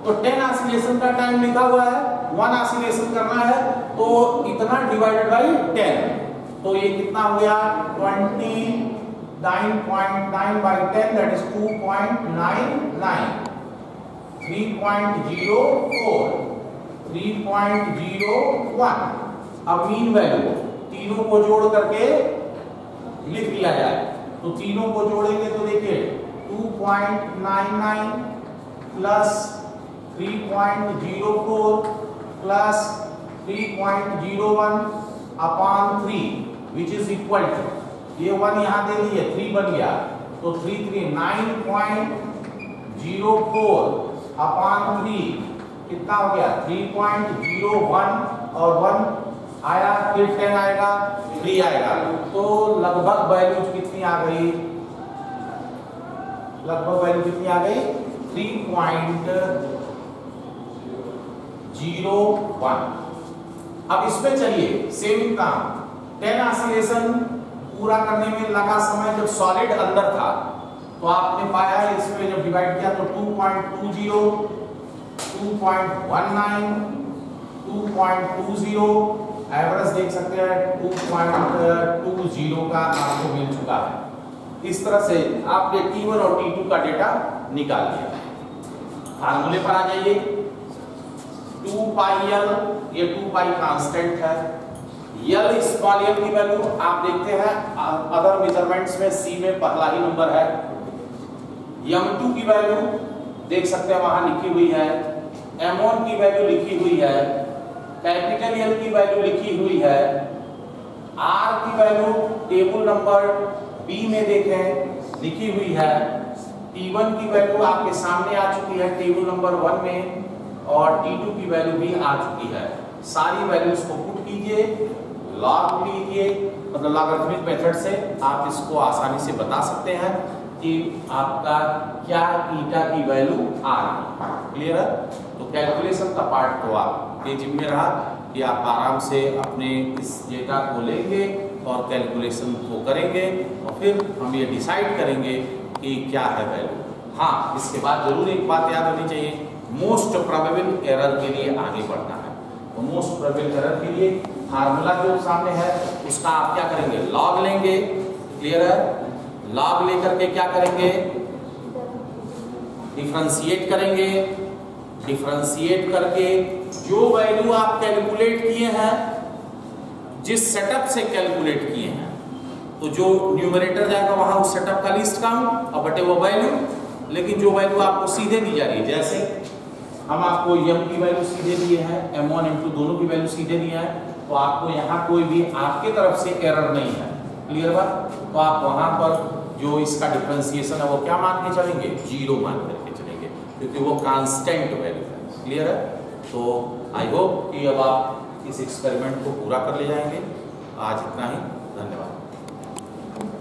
तो 10 ऑसिलेशन का टाइम लिखा हुआ है, 1 ऑसिलेशन करना है तो इतना डिवाइडेड बाई 10, तो ये कितना हो गया 29.9 बाई 10 दैट इज 2.99, 3.04, 3.01। अब मीन वैल्यू तीनों को जोड़ करके लिख लिया जाए, तो तीनों को जोड़ेंगे तो देखिए 2.99 plus 3.04 plus 3.01 upon 3 which is equal to, ये 1 यहां दे दिए 3 बन गया, तो 9.04 अपॉन 3 कितना हो गया 3.01 और 1 आया, फिर 10 आएगा 3 आएगा, तो लगभग वैल्यू कितनी आ गई, लगभग वैल्यू कितनी आ गई 3.01। अब इसमें चलिए सेम काम 10 ऑसिलेशन पूरा करने में लगा समय जब सॉलिड अंदर था, तो आपने पाया इसमें जब डिवाइड किया तो 2.20, 2.19, 2.20, एवरेज देख सकते हैं 2.20 का आपको मिल चुका है। इस तरह से आपने T1 और T2 का डेटा निकाल लिया। फार्मूले पर आ जाइए, 2 पाई L, ये 2 पाई कांस्टेंट है, L स्मॉल l की वैल्यू आप देखते हैं अदर मेजरमेंट्स में C में पहला ही नंबर है, M2 की वैल्यू देख सकते हैं वहां लिखी हुई है, M1 की वैल्यू लिखी हुई है, कैपिटल L की वैल्यू लिखी हुई है, R की वैल्यू टेबल नंबर B में देखें लिखी हुई है, T1 की वैल्यू आपके सामने आ चुकी है टेबल नंबर 1 में, और T2 की वैल्यू भी आ चुकी है। सारी वैल्यूज को पुट कीजिए, लॉग लीजिए, मतलब लॉगरिथमिक मेथड से आप इसको आसानी से बता सकते हैं कि आपका क्या ईटा की वैल्यू आ रही है। क्लियर है? तो कैलकुलेशन का पार्ट तो आपके जिम्मे रहा कि आप आराम से अपने इस डेटा को लेंगे और कैलकुलेशन को करेंगे, और फिर हम ये डिसाइड करेंगे कि क्या है वैल्यू। हाँ, इसके बाद जरूर एक बात याद रखनी चाहिए, मोस्ट प्रोबेबल एरर के लिए आगे बढ़ना है। तो मोस्ट प्रोबेबल एरर के लिए फार्मूला जो सामने है उसका आप क्या करेंगे, लॉग लेंगे। क्लियर है? लॉग लेकर के क्या करेंगे, डिफरेंशिएट करेंगे, डिफरेंशिएट करके जो वैल्यू आप कैलकुलेट किए हैं, जिस सेटअप से कैलकुलेट किए हैं, तो जो न्यूमरेटर जाएगा वहां उस सेटअप का लिस्ट काउंट और बटे वो वैल्यू, लेकिन जो वैल्यू आपको सीधे दी जा रही है, जैसे हम आपको m की वैल्यू सीधे दिए हैं, m1 m2 दोनों की वैल्यू सीधे दिए हैं, तो आपको यहाँ कोई भी आपके तरफ से एरर नहीं है। क्लियर बात? तो आप वहां पर जो इसका डिफरेंशिएशन है वो क्या मान के चलेंगे, 0 मान करके चलेंगे, क्योंकि वो कांस्टेंट वैल्यू है। क्लियर है? तो आई होप कि अब आप इस एक्सपेरिमेंट को पूरा कर ले जाएंगे। आज इतना ही, धन्यवाद।